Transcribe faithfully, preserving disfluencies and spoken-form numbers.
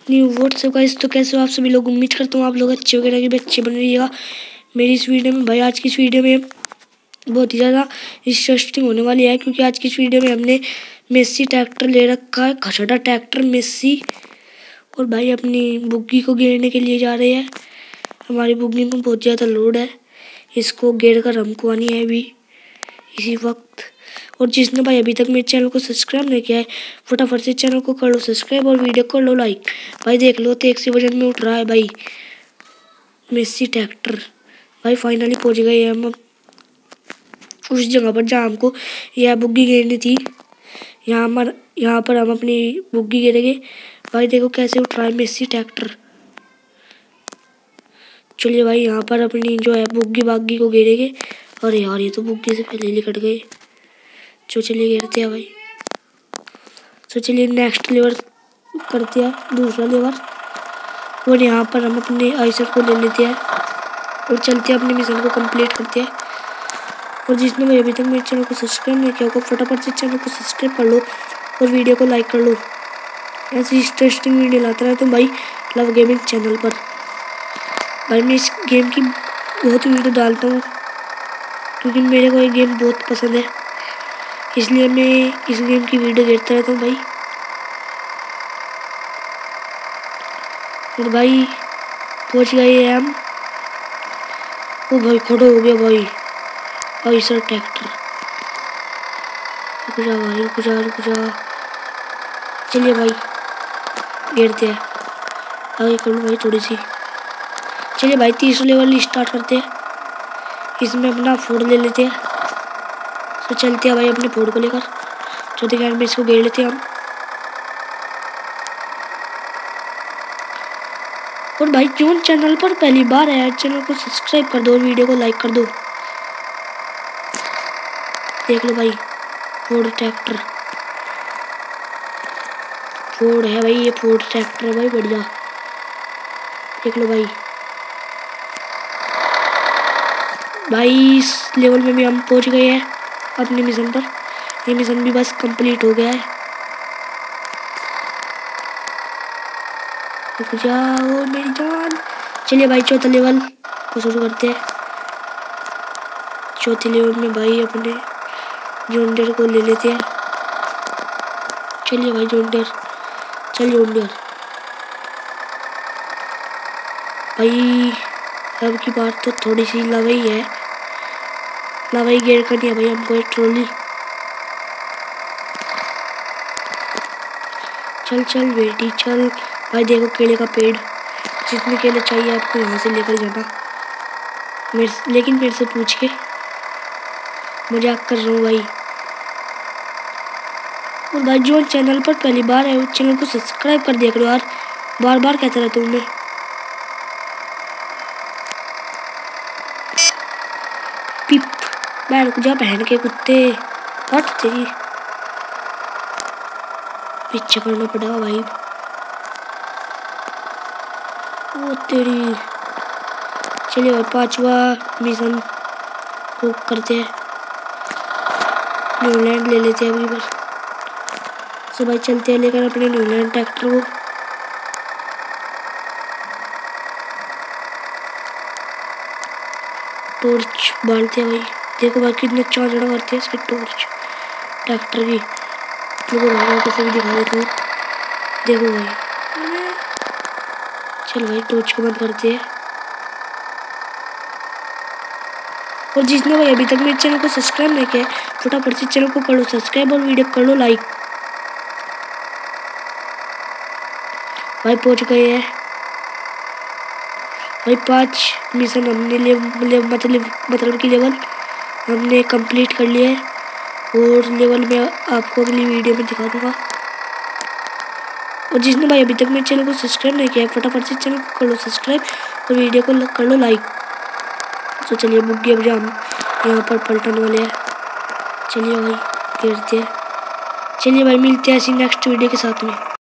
New WhatsApp guys. तो कैसे हो आप सभी लोग? उम्मीद करता हूँ आप लोग अच्छे वगैरह के भी अच्छे बन रहिएगा मेरी इस वीडियो में। भाई आज की इस वीडियो में बहुत ही ज़्यादा इंटरेस्टिंग होने वाली है, क्योंकि आज की इस वीडियो में हमने मेस्सी ट्रैक्टर ले रखा है, खचड़ा ट्रैक्टर मेस्सी। और भाई अपनी बुग्गी को घेरने के लिए जा रहे हैं। हमारी बुग्गी में बहुत ज़्यादा लोड है, इसको घेर कर हमको आनी है अभी इसी वक्त। और जिसने भाई अभी तक मेरे चैनल को सब्सक्राइब नहीं किया है, फटाफट से चैनल को कर लो सब्सक्राइब और वीडियो को कर लो लाइक। भाई देख लो तो एक सी वजन में उठ रहा है भाई मेस्सी ट्रैक्टर। भाई फाइनली पहुंच गए हम उस जगह पर जहाँ हमको यह बुग्गी घेरनी थी। यहाँ पर यहाँ पर हम अपनी बुग्गी घेरेंगे। भाई देखो कैसे उठ रहा है मेस्सी ट्रैक्टर। चलिए भाई यहाँ पर अपनी जो है बुग्गी बाग्गी को घेरेंगे। अरे यार ये तो बुग्गी से पहले निकट गए। जो चलिए घेरते हैं भाई। तो चलिए नेक्स्ट लेवर करते हैं, दूसरा लेवर। और यहाँ पर हम अपने आइसर को ले लेते हैं और चलते हैं अपने मिशन को कंप्लीट करते हैं। और जिसने भाई अभी तक मेरे चैनल को सब्सक्राइब नहीं किया होगा, फटाफट से चैनल को सब्सक्राइब कर लो और वीडियो को लाइक कर लो। ऐसी इंटरेस्टिंग वीडियो लाता रहता हूँ भाई लव गेमिंग चैनल पर। भाई मैं इस गेम की बहुत वीडियो डालता हूँ, क्योंकि मेरे को ये गेम बहुत पसंद है, इसलिए मैं इस गेम की वीडियो देखता रहता हूँ भाई। और भाई पहुँच गए हैं हम। ओ भाई खड़ा हो गया भाई आइसर ट्रैक्टर। रुक जा भाई रुक जा रुक जा। चलिए भाई घेरते हैं, आगे कर लो भाई थोड़ी सी। चलिए भाई तीसरा लेवल स्टार्ट करते हैं। इसमें अपना फोर्ड ले लेते हैं। तो चलते हैं भाई अपने फोर्ड को लेकर। चौथे कैंड में इसको घेर लेते हैं हम। और भाई जो चैनल पर पहली बार है चैनल को सब्सक्राइब कर दो और वीडियो को लाइक कर दो। देख लो भाई फोर्ड ट्रैक्टर। फोर्ड है भाई, ये फोर्ड ट्रैक्टर है भाई बढ़िया। देख लो भाई। भाई इस लेवल में भी हम पहुंच गए हैं अपने मिशन पर। ये मिशन भी बस कंप्लीट हो गया है। रुक जाओ मेरी जान। चलिए भाई चौथा लेवल को शुरू करते हैं। चौथे लेवल में भाई अपने जोंडर को ले लेते हैं। चलिए भाई जोंडर, चल जोंडर। भाई अब की बात तो थोड़ी सी लवाई है, लवाई गेयर करनी है भाई हमको एक ट्रॉली। चल चल बेटी चल। भाई देखो केले का पेड़, जितने केले चाहिए आपको यहाँ से लेकर जाना। मेरे लेकिन मेरे से पूछ के, मजाक कर रहा हूँ भाई। और भाई जो चैनल पर पहली बार है उस चैनल को सब्सक्राइब कर दिया करो यार, बार बार कहता रहता हूँ मैं। पिप मैं रुक जा बहन के कुत्ते, हट तेरी पीछे करना पड़ेगा भाई। वो तेरी। चलिए भाई पांचवा मिशन को करते हैं। न्यूलैंड ले लेते हैं अभी बस। तो भाई चलते हैं लेकर अपने न्यूलैंड ट्रैक्टर को। टॉर्च बांधते हैं भाई। देखो भाई कितने चांदड़ा करते हैं इसकी टॉर्च ट्रैक्टर की। देखो भाई कैसे भी दिखा देता हूँ। देखो भाई चल भाई टॉर्च को बंद करते हैं। और जिसने भाई अभी तक मेरे चैनल को सब्सक्राइब नहीं किया फटाफट से चैनल को कर लो सब्सक्राइब और वीडियो कर लो लाइक। भाई पहुंच गए हैं भाई। पांच मिशन हमने ले, ले, मतलब मतलब की लेवल हमने कंप्लीट कर लिया है। और लेवल में आपको अगली वीडियो में दिखा दूंगा। और जिसने भाई अभी तक मेरे चैनल को सब्सक्राइब नहीं किया फटाफट से चैनल को कर लो सब्सक्राइब और वीडियो को कर लो लाइक। तो चलिए बुग्गी अब हम यहाँ पर पलटने वाले हैं। चलिए भाई घेरते हैं। चलिए भाई मिलते हैं ऐसी नेक्स्ट वीडियो के साथ में।